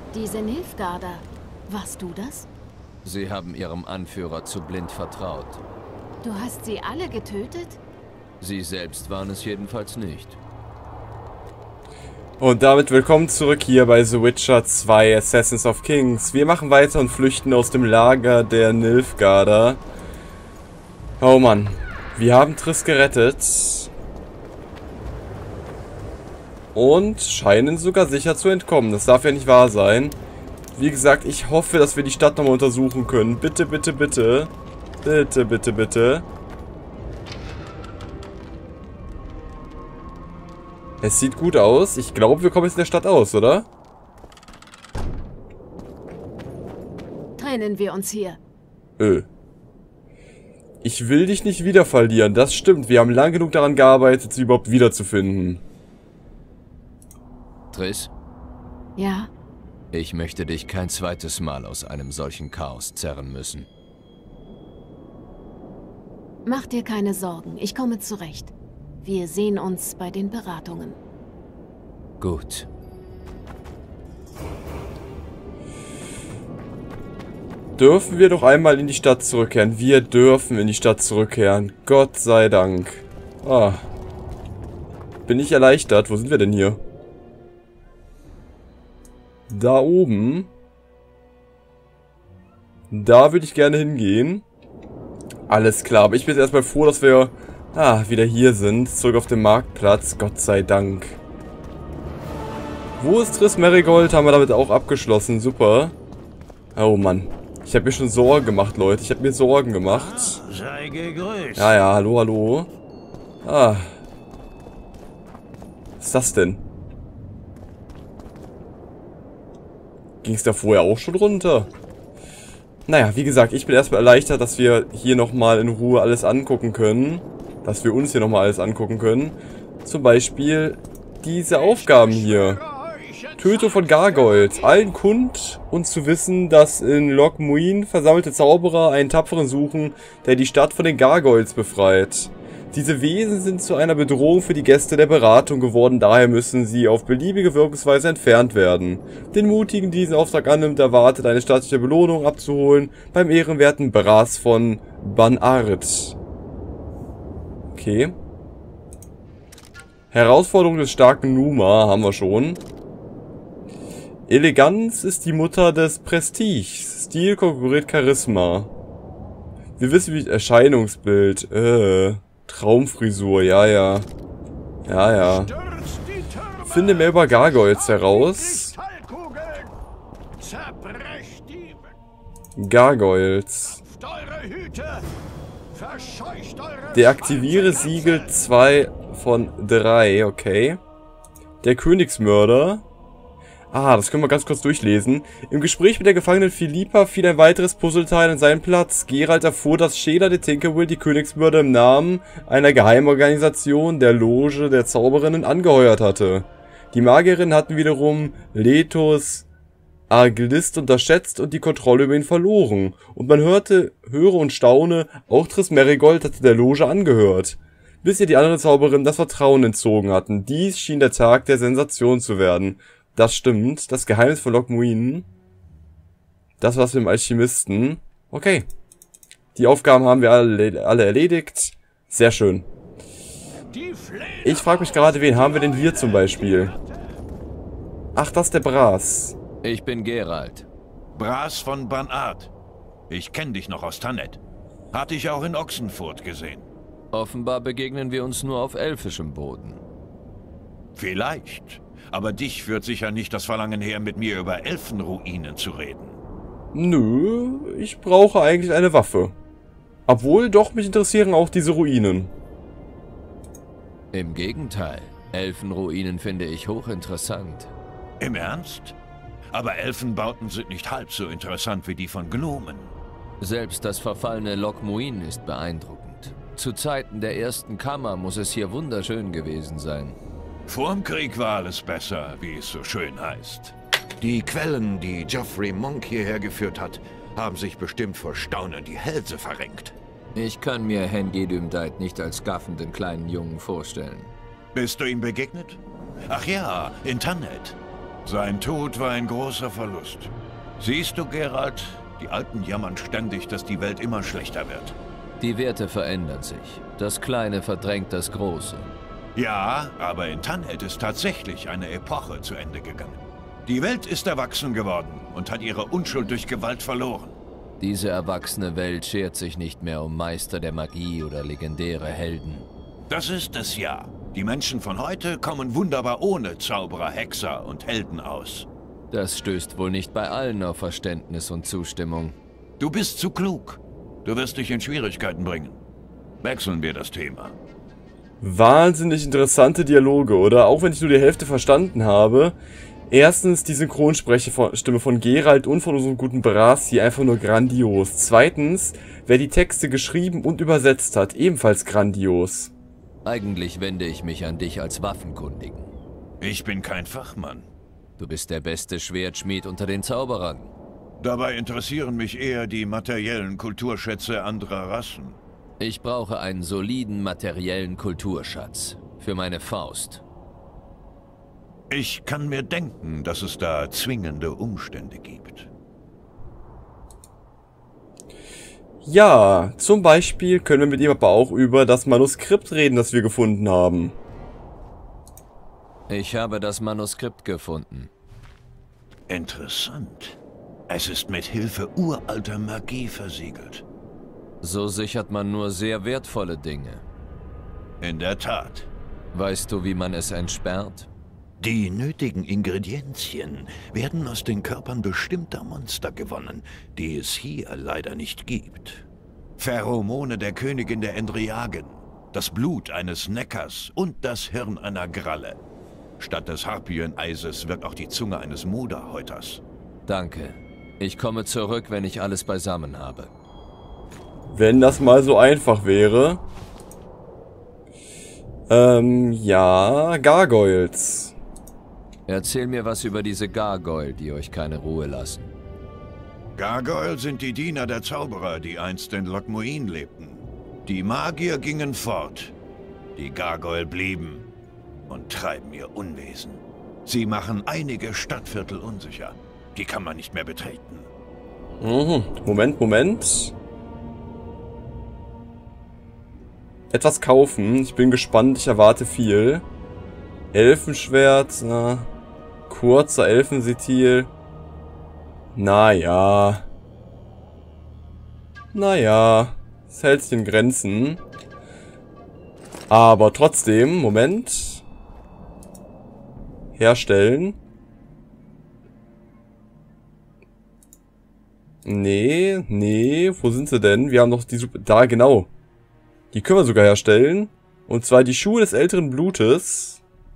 Diese Nilfgaarder. Warst du das? Sie haben ihrem Anführer zu blind vertraut. Du hast sie alle getötet? Sie selbst waren es jedenfalls nicht. Und damit willkommen zurück hier bei The Witcher 2 Assassins of Kings. Wir machen weiter und flüchten aus dem Lager der Nilfgaarder. Oh Mann. Wir haben Triss gerettet. Und scheinen sogar sicher zu entkommen. Das darf ja nicht wahr sein. Wie gesagt, ich hoffe, dass wir die Stadt nochmal untersuchen können. Bitte, bitte, bitte. Bitte, bitte, bitte. Es sieht gut aus. Ich glaube, wir kommen jetzt in der Stadt aus, oder? Trennen wir uns hier. Ich will dich nicht wieder verlieren. Das stimmt. Wir haben lang genug daran gearbeitet, sie überhaupt wiederzufinden. Triss, Ja? ich möchte dich kein zweites Mal aus einem solchen Chaos zerren müssen. Mach dir keine Sorgen. Ich komme zurecht. Wir sehen uns bei den Beratungen. Gut. Dürfen wir doch einmal in die Stadt zurückkehren. Wir dürfen in die Stadt zurückkehren. Gott sei Dank. Ah. Bin ich erleichtert. Wo sind wir denn hier? Da oben. Da würde ich gerne hingehen. Alles klar. Aber ich bin jetzt erstmal froh, dass wir wieder hier sind. Zurück auf dem Marktplatz. Gott sei Dank. Wo ist Triss Merigold? Haben wir damit auch abgeschlossen. Super. Oh Mann. Ich habe mir schon Sorgen gemacht, Leute. Ich habe mir Sorgen gemacht. Sei gegrüßt. Ja, hallo, hallo. Was ist das denn? Ging es da vorher auch schon runter? Naja, wie gesagt, ich bin erstmal erleichtert, dass wir hier nochmal in Ruhe alles angucken können. Dass wir uns hier nochmal alles angucken können. Zum Beispiel diese Aufgaben hier. Tötung von Gargoyles. Allen kund und zu wissen, dass in Loch Muin versammelte Zauberer einen Tapferen suchen, der die Stadt von den Gargoyles befreit. Diese Wesen sind zu einer Bedrohung für die Gäste der Beratung geworden, daher müssen sie auf beliebige Wirkungsweise entfernt werden. Den Mutigen, die diesen Auftrag annimmt, erwartet eine staatliche Belohnung abzuholen beim ehrenwerten Bras von Banart. Okay. Herausforderung des starken Numa haben wir schon. Eleganz ist die Mutter des Prestiges. Stil konkurriert Charisma. Wir wissen wie Erscheinungsbild. Traumfrisur, ja. Finde mehr über Gargoyles heraus. Gargoyles. Deaktiviere Siegel 2 von 3, okay. Der Königsmörder. Das können wir ganz kurz durchlesen. Im Gespräch mit der Gefangenen Philippa fiel ein weiteres Puzzleteil an seinen Platz. Geralt erfuhr, dass Sheila de Tinkerwill die Königsmörder im Namen einer Geheimorganisation, der Loge der Zauberinnen, angeheuert hatte. Die Magierinnen hatten wiederum Letos Arglist unterschätzt und die Kontrolle über ihn verloren. Und man höre und staune, auch Triss Merigold hatte der Loge angehört. Bis ihr die anderen Zauberinnen das Vertrauen entzogen hatten. Dies schien der Tag der Sensation zu werden. Das stimmt. Das Geheimnis von Loch Muin. Das war's mit dem Alchemisten. Okay. Die Aufgaben haben wir alle erledigt. Sehr schön. Ich frage mich gerade, wen haben wir denn hier zum Beispiel? Ach, das ist der Bras. Ich bin Geralt. Bras von Banart. Ich kenne dich noch aus Tannet. Hatte ich auch in Ochsenfurt gesehen. Offenbar begegnen wir uns nur auf elfischem Boden. Vielleicht. Aber dich führt sicher nicht das Verlangen her, mit mir über Elfenruinen zu reden. Nö, ich brauche eigentlich eine Waffe. Obwohl, doch, mich interessieren auch diese Ruinen. Im Gegenteil. Elfenruinen finde ich hochinteressant. Im Ernst? Aber Elfenbauten sind nicht halb so interessant wie die von Gnomen. Selbst das verfallene Loch Muin ist beeindruckend. Zu Zeiten der ersten Kammer muss es hier wunderschön gewesen sein. Vorm Krieg war alles besser, wie es so schön heißt. Die Quellen, die Geoffrey Monk hierher geführt hat, haben sich bestimmt vor Staunen die Hälse verrenkt. Ich kann mir Henry Dümdeit nicht als gaffenden kleinen Jungen vorstellen. Bist du ihm begegnet? Ach ja, in Tannet. Sein Tod war ein großer Verlust. Siehst du, Geralt, die Alten jammern ständig, dass die Welt immer schlechter wird. Die Werte verändern sich. Das Kleine verdrängt das Große. Ja, aber in Tannhält ist tatsächlich eine Epoche zu Ende gegangen. Die Welt ist erwachsen geworden und hat ihre Unschuld durch Gewalt verloren. Diese erwachsene Welt schert sich nicht mehr um Meister der Magie oder legendäre Helden. Das ist es ja. Die Menschen von heute kommen wunderbar ohne Zauberer, Hexer und Helden aus. Das stößt wohl nicht bei allen auf Verständnis und Zustimmung. Du bist zu klug. Du wirst dich in Schwierigkeiten bringen. Wechseln wir das Thema. Wahnsinnig interessante Dialoge, oder? Auch wenn ich nur die Hälfte verstanden habe. Erstens, die Synchronsprechstimme von Geralt und von unserem guten Brasi, einfach nur grandios. Zweitens, wer die Texte geschrieben und übersetzt hat, ebenfalls grandios. Eigentlich wende ich mich an dich als Waffenkundigen. Ich bin kein Fachmann. Du bist der beste Schwertschmied unter den Zauberern. Dabei interessieren mich eher die materiellen Kulturschätze anderer Rassen. Ich brauche einen soliden materiellen Kulturschatz. Für meine Faust. Ich kann mir denken, dass es da zwingende Umstände gibt. Ja, zum Beispiel können wir mit ihm aber auch über das Manuskript reden, das wir gefunden haben. Ich habe das Manuskript gefunden. Interessant. Es ist mit Hilfe uralter Magie versiegelt. So sichert man nur sehr wertvolle Dinge. In der Tat. Weißt du, wie man es entsperrt? Die nötigen Ingredienzien werden aus den Körpern bestimmter Monster gewonnen, die es hier leider nicht gibt. Pheromone der Königin der Endriagen, das Blut eines Neckars und das Hirn einer Gralle. Statt des Harpieneises wirkt auch die Zunge eines Moderhäuters. Danke. Ich komme zurück, wenn ich alles beisammen habe. Wenn das mal so einfach wäre. Ja, Gargoyles. Erzähl mir was über diese Gargoyle, die euch keine Ruhe lassen. Gargoyle sind die Diener der Zauberer, die einst in Loc Muin lebten. Die Magier gingen fort. Die Gargoyle blieben und treiben ihr Unwesen. Sie machen einige Stadtviertel unsicher. Die kann man nicht mehr betreten. Moment. Etwas kaufen. Ich bin gespannt, ich erwarte viel. Elfenschwert, kurzer Elfensetil. Naja, es hält sich in Grenzen. Aber trotzdem, Moment. Herstellen. Nee, wo sind sie denn? Wir haben noch die... Da, genau. Die können wir sogar herstellen. Und zwar die Schuhe des älteren Blutes.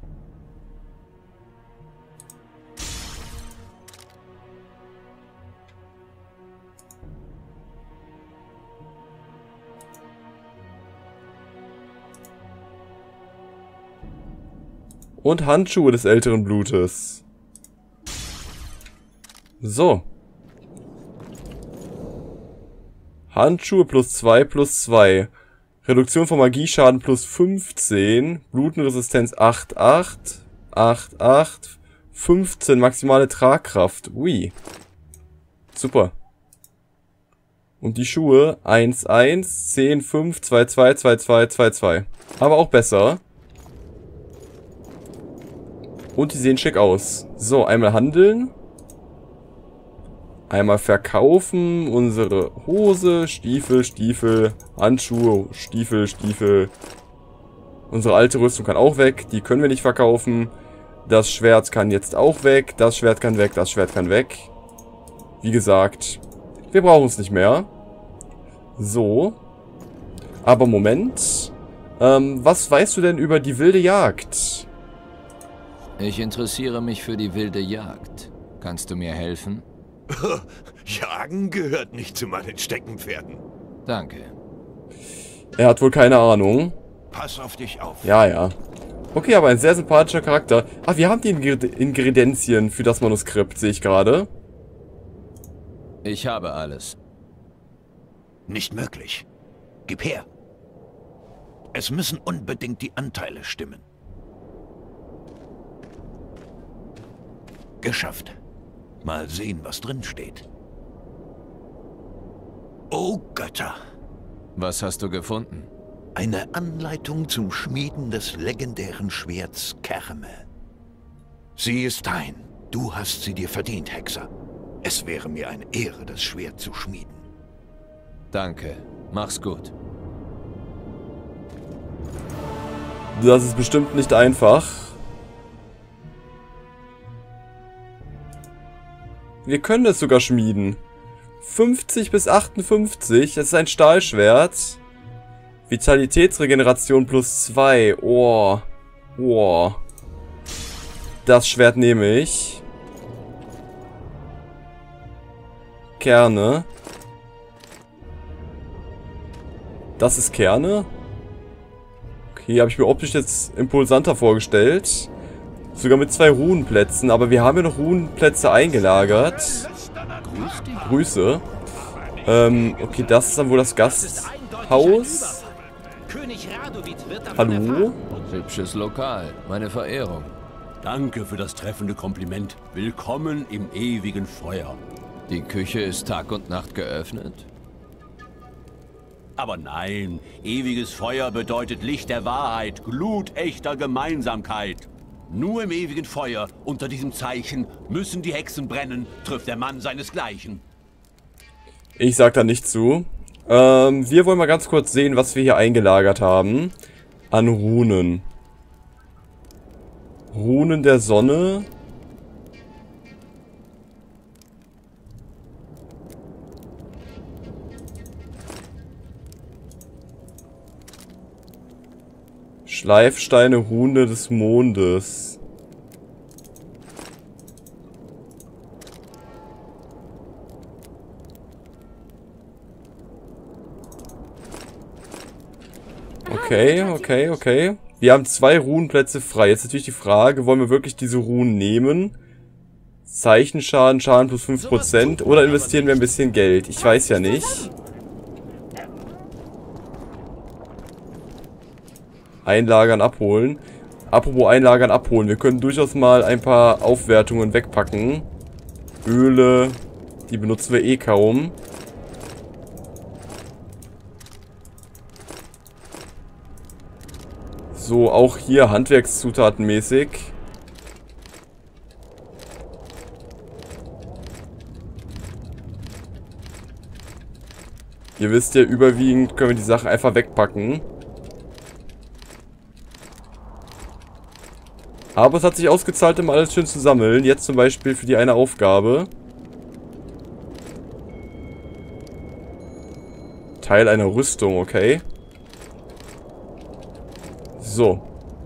Und Handschuhe des älteren Blutes. So. Handschuhe +2/+2. Reduktion von Magieschaden +15. Blutenresistenz 8/8. 8/8. 15 maximale Tragkraft. Ui. Super. Und die Schuhe 1/1, 10/5, 2/2, 2/2, 2/2. Aber auch besser. Und die sehen schick aus. So, einmal handeln. Einmal verkaufen. Unsere Hose, Stiefel, Handschuhe, Stiefel. Unsere alte Rüstung kann auch weg. Die können wir nicht verkaufen. Das Schwert kann jetzt auch weg. Das Schwert kann weg. Das Schwert kann weg. Wie gesagt, wir brauchen es nicht mehr. So. Aber Moment. Was weißt du denn über die wilde Jagd? Ich interessiere mich für die wilde Jagd. Kannst du mir helfen? Jagen gehört nicht zu meinen Steckenpferden. Danke. Er hat wohl keine Ahnung. Pass auf dich auf. Ja. Okay, aber ein sehr sympathischer Charakter. Ah, wir haben die Ingredienzien für das Manuskript, sehe ich gerade. Ich habe alles. Nicht möglich. Gib her. Es müssen unbedingt die Anteile stimmen. Geschafft. Mal sehen, was drin steht. Oh Götter! Was hast du gefunden? Eine Anleitung zum Schmieden des legendären Schwerts Kerme. Sie ist dein. Du hast sie dir verdient, Hexer. Es wäre mir eine Ehre, das Schwert zu schmieden. Danke. Mach's gut. Das ist bestimmt nicht einfach. Wir können es sogar schmieden. 50 bis 58. Das ist ein Stahlschwert. Vitalitätsregeneration plus 2. Oh. Oh. Das Schwert nehme ich. Kerne. Das ist Kerne. Okay, habe ich mir optisch jetzt impulsanter vorgestellt. Sogar mit 2 Runenplätzen. Aber wir haben ja noch Runenplätze eingelagert. Grüße. Okay, das ist dann wohl das Gasthaus. Hallo? Hübsches Lokal. Meine Verehrung. Danke für das treffende Kompliment. Willkommen im ewigen Feuer. Die Küche ist Tag und Nacht geöffnet? Aber nein, ewiges Feuer bedeutet Licht der Wahrheit, Glut echter Gemeinsamkeit. Nur im ewigen Feuer, unter diesem Zeichen, müssen die Hexen brennen, trifft der Mann seinesgleichen. Ich sag da nicht zu. Wir wollen mal ganz kurz sehen, was wir hier eingelagert haben. An Runen. Runen der Sonne. Schleifsteine, Rune des Mondes. Okay. Wir haben 2 Runenplätze frei. Jetzt natürlich die Frage, wollen wir wirklich diese Runen nehmen? Zeichenschaden, Schaden plus 5%. Oder investieren wir ein bisschen Geld? Ich weiß ja nicht. Einlagern, abholen. Apropos Einlagern, abholen. Wir können durchaus mal ein paar Aufwertungen wegpacken. Öle, die benutzen wir eh kaum. So, auch hier Handwerkszutatenmäßig. Ihr wisst ja, überwiegend können wir die Sachen einfach wegpacken. Aber es hat sich ausgezahlt, immer alles schön zu sammeln. Jetzt zum Beispiel für die eine Aufgabe. Teil einer Rüstung, okay. So.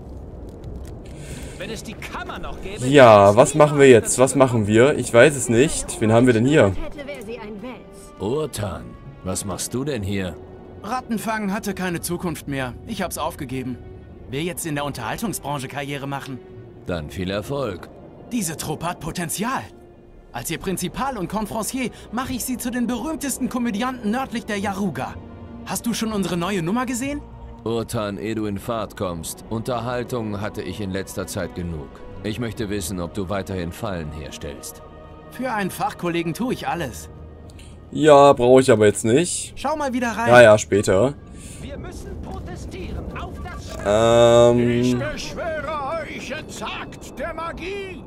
Ja, was machen wir jetzt? Was machen wir? Ich weiß es nicht. Wen haben wir denn hier? Urtan, was machst du denn hier? Rattenfang hatte keine Zukunft mehr. Ich hab's aufgegeben. Will jetzt in der Unterhaltungsbranche Karriere machen. Dann viel Erfolg. Diese Truppe hat Potenzial. Als ihr Prinzipal und Confrancier mache ich sie zu den berühmtesten Komödianten nördlich der Yaruga. Hast du schon unsere neue Nummer gesehen? Urtan, ehe du in Fahrt kommst. Unterhaltung hatte ich in letzter Zeit genug. Ich möchte wissen, ob du weiterhin Fallen herstellst. Für einen Fachkollegen tue ich alles. Ja, brauche ich aber jetzt nicht. Schau mal wieder rein. Ja, später. Wir müssen protestieren auf das Ich beschwöre euch, entsagt der Magie!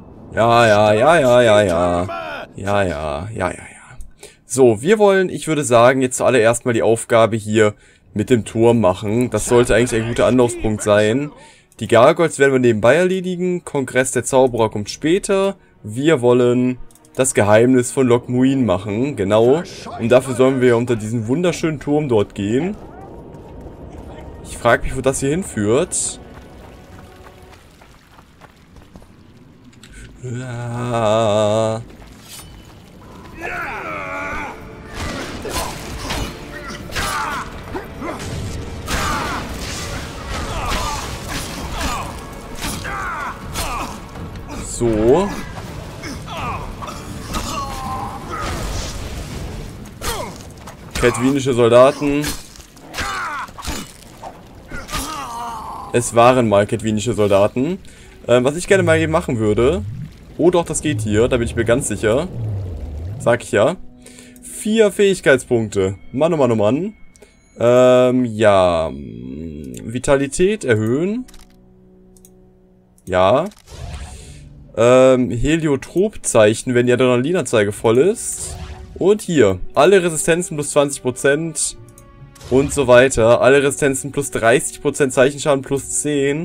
Ja. So, wir wollen, ich würde sagen, jetzt zuallererst mal die Aufgabe hier mit dem Turm machen. Das sollte eigentlich ein guter Anlaufspunkt sein. Die Gargoyles werden wir nebenbei erledigen. Kongress der Zauberer kommt später. Wir wollen das Geheimnis von Loc Muin machen, genau. Und dafür sollen wir unter diesen wunderschönen Turm dort gehen. Ich frage mich, wo das hier hinführt. Ja. So. Kedwinische Soldaten. Es waren mal kedwinische Soldaten. Was ich gerne mal eben machen würde, Oh doch, das geht hier. Da bin ich mir ganz sicher. Sag ich ja. 4 Fähigkeitspunkte. Mann, oh Mann, oh Mann. Ja. Vitalität erhöhen. Ja. Heliotropzeichen, wenn die Adrenalinanzeige voll ist. Und hier. Alle Resistenzen plus 20%. Und so weiter. Alle Resistenzen plus 30%, Zeichenschaden plus 10.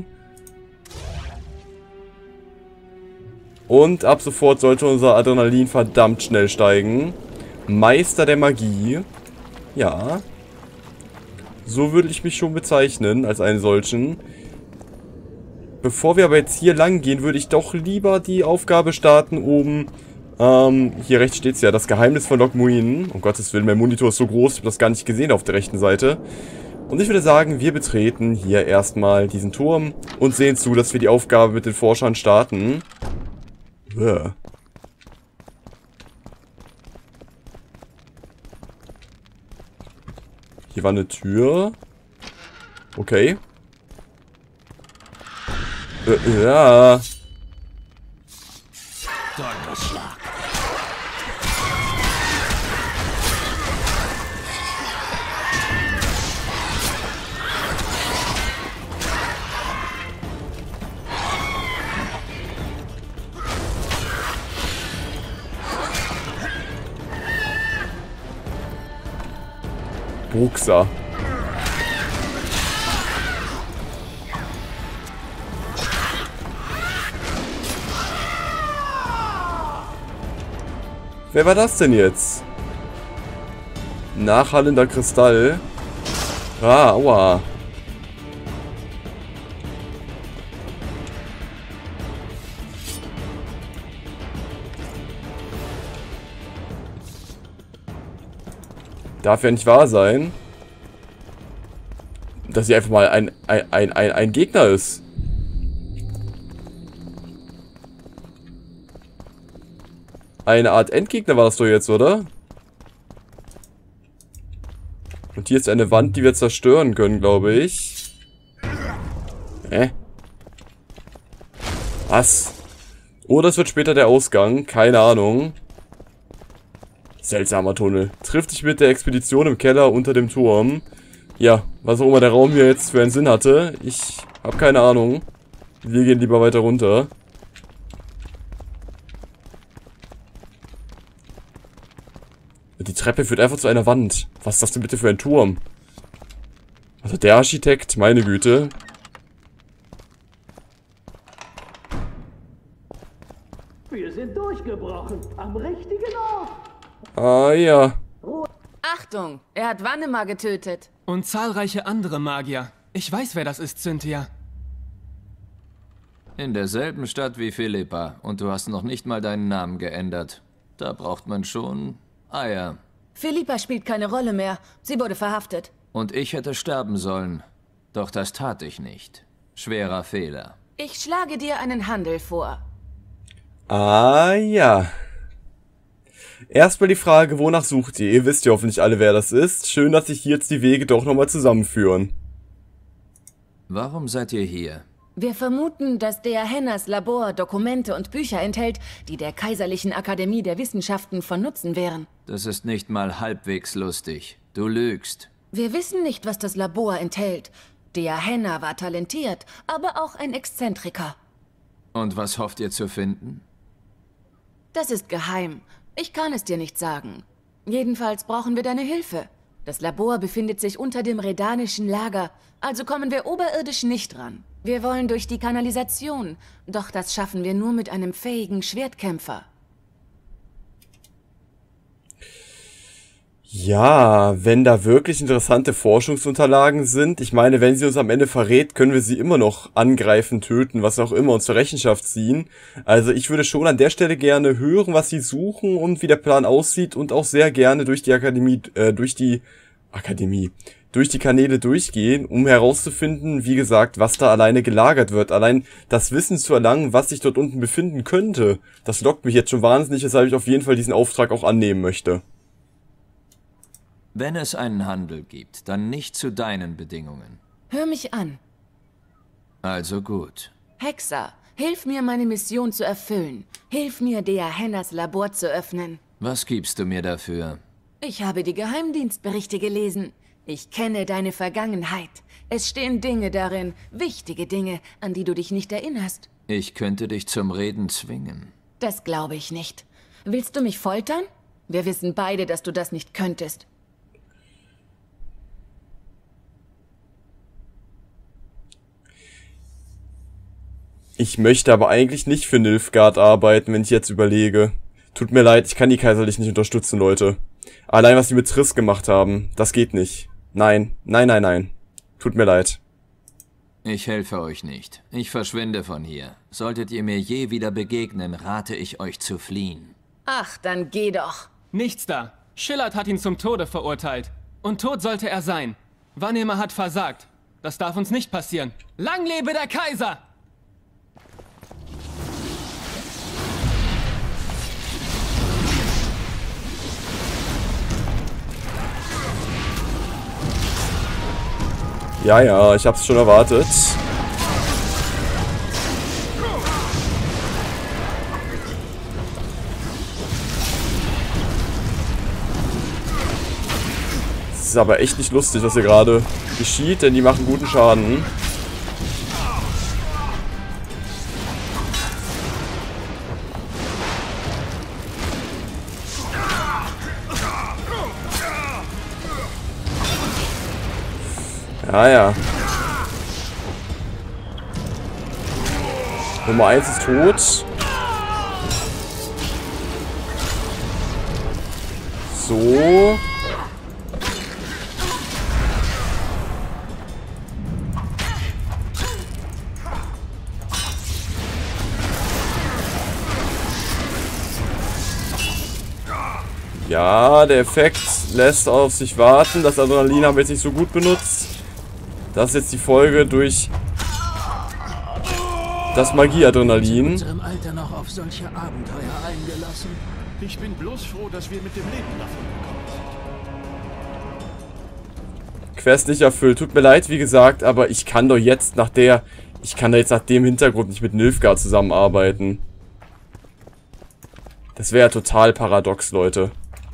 Und ab sofort sollte unser Adrenalin verdammt schnell steigen. Meister der Magie. Ja. So würde ich mich schon bezeichnen, als einen solchen. Bevor wir aber jetzt hier lang gehen, würde ich doch lieber die Aufgabe starten oben. Hier rechts steht es ja, das Geheimnis von Loc Muin. Um Gottes Willen, mein Monitor ist so groß, ich habe das gar nicht gesehen auf der rechten Seite. Und ich würde sagen, wir betreten hier erstmal diesen Turm und sehen zu, dass wir die Aufgabe mit den Forschern starten. Hier war eine Tür. Okay. Ja. Donnerschlag. Buchser. Wer war das denn jetzt? Nachhallender Kristall. Ah, aua. Darf ja nicht wahr sein, dass sie einfach mal ein Gegner ist. Eine Art Endgegner war das doch jetzt, oder? Und hier ist eine Wand, die wir zerstören können, glaube ich. Was? Oh, das wird später der Ausgang. Keine Ahnung. Seltsamer Tunnel. Trifft dich mit der Expedition im Keller unter dem Turm. Ja, was auch immer der Raum hier jetzt für einen Sinn hatte. Ich habe keine Ahnung. Wir gehen lieber weiter runter. Die Treppe führt einfach zu einer Wand. Was ist das denn bitte für ein Turm? Also der Architekt, meine Güte. Wir sind durchgebrochen. Am richtigen Ort. Ah ja. Achtung, er hat Wannema getötet. Und zahlreiche andere Magier. Ich weiß, wer das ist, Cynthia. In derselben Stadt wie Philippa. Und du hast noch nicht mal deinen Namen geändert. Da braucht man schon Eier. Philippa spielt keine Rolle mehr. Sie wurde verhaftet. Und ich hätte sterben sollen. Doch das tat ich nicht. Schwerer Fehler. Ich schlage dir einen Handel vor. Ah ja. Erstmal die Frage, wonach sucht ihr? Ihr wisst ja hoffentlich alle, wer das ist. Schön, dass sich hier jetzt die Wege doch nochmal zusammenführen. Warum seid ihr hier? Wir vermuten, dass der Hennas Labor Dokumente und Bücher enthält, die der Kaiserlichen Akademie der Wissenschaften von Nutzen wären. Das ist nicht mal halbwegs lustig. Du lügst. Wir wissen nicht, was das Labor enthält. Der Henna war talentiert, aber auch ein Exzentriker. Und was hofft ihr zu finden? Das ist geheim. Ich kann es dir nicht sagen. Jedenfalls brauchen wir deine Hilfe. Das Labor befindet sich unter dem redanischen Lager, also kommen wir oberirdisch nicht ran. Wir wollen durch die Kanalisation, doch das schaffen wir nur mit einem fähigen Schwertkämpfer. Ja, wenn da wirklich interessante Forschungsunterlagen sind. Ich meine, wenn sie uns am Ende verrät, können wir sie immer noch angreifen, töten, was auch immer, und zur Rechenschaft ziehen. Also ich würde schon an der Stelle gerne hören, was sie suchen und wie der Plan aussieht und auch sehr gerne durch die durch die Kanäle durchgehen, um herauszufinden, wie gesagt, was da alleine gelagert wird. Allein das Wissen zu erlangen, was sich dort unten befinden könnte, das lockt mich jetzt schon wahnsinnig, weshalb ich auf jeden Fall diesen Auftrag auch annehmen möchte. Wenn es einen Handel gibt, dann nicht zu deinen Bedingungen. Hör mich an. Also gut. Hexer, Hilf mir, meine Mission zu erfüllen. Hilf mir, Deahennas Labor zu öffnen. Was gibst du mir dafür? Ich habe die Geheimdienstberichte gelesen. Ich kenne deine Vergangenheit. Es stehen Dinge darin, wichtige Dinge, an die du dich nicht erinnerst. Ich könnte dich zum Reden zwingen. Das glaube ich nicht. Willst du mich foltern? Wir wissen beide, dass du das nicht könntest. Ich möchte aber eigentlich nicht für Nilfgaard arbeiten, wenn ich jetzt überlege. Tut mir leid, ich kann die Kaiserlich nicht unterstützen, Leute. Allein, was die mit Triss gemacht haben, das geht nicht. Nein, nein, nein, nein. Tut mir leid. Ich helfe euch nicht. Ich verschwinde von hier. Solltet ihr mir je wieder begegnen, rate ich euch zu fliehen. Ach, dann geh doch. Nichts da. Schillard hat ihn zum Tode verurteilt. Und tot sollte er sein. Vanhema hat versagt. Das darf uns nicht passieren. Lang lebe der Kaiser! Ja, ja, ich hab's schon erwartet. Das ist aber echt nicht lustig, was hier gerade geschieht, denn die machen guten Schaden. Ah ja. Nummer 1 ist tot. So. Ja, der Effekt lässt auf sich warten. Das Adrenalin haben wir jetzt nicht so gut benutzt. Das ist jetzt die Folge durch das Magie-Adrenalin. In unserem Alter noch auf solche Abenteuer eingelassen. Ich bin bloß froh, dass wir mit dem Leben davon gekommen sind. Quest nicht erfüllt. Tut mir leid, wie gesagt, aber ich kann doch jetzt nach dem Hintergrund nicht mit Nilfgaard zusammenarbeiten. Das wäre ja total paradox, Leute.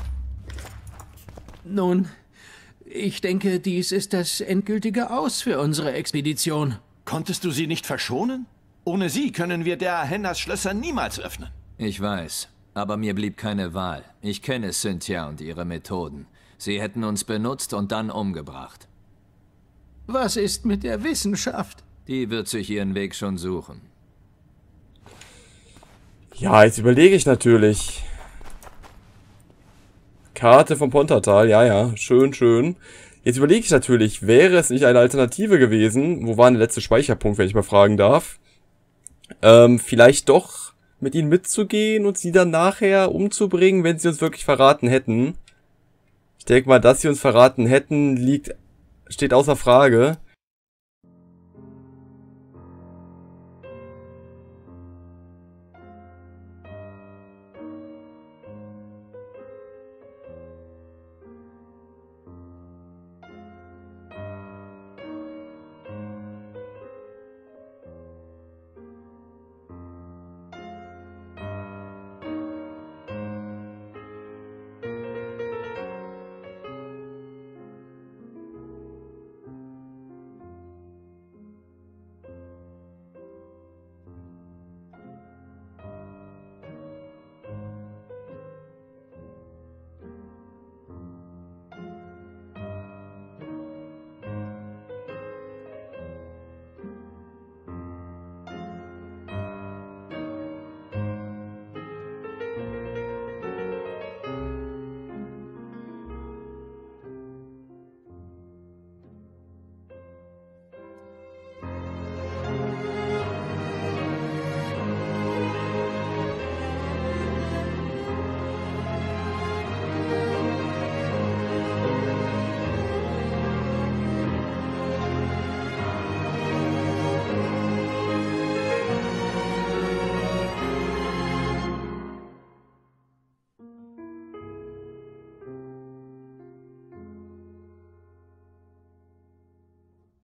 Nun, ich denke, dies ist das endgültige Aus für unsere Expedition. Konntest du sie nicht verschonen? Ohne sie können wir Deahennas Schlösser niemals öffnen. Ich weiß, aber mir blieb keine Wahl. Ich kenne Cynthia und ihre Methoden. Sie hätten uns benutzt und dann umgebracht. Was ist mit der Wissenschaft? Die wird sich ihren Weg schon suchen. Ja, jetzt überlege ich natürlich. Karte vom Pontatal, ja, ja, schön, schön. Jetzt überlege ich natürlich, wäre es nicht eine Alternative gewesen, wo war der letzte Speicherpunkt, wenn ich mal fragen darf, vielleicht doch mit ihnen mitzugehen und sie dann nachher umzubringen, wenn sie uns wirklich verraten hätten. Ich denke mal, dass sie uns verraten hätten, steht außer Frage.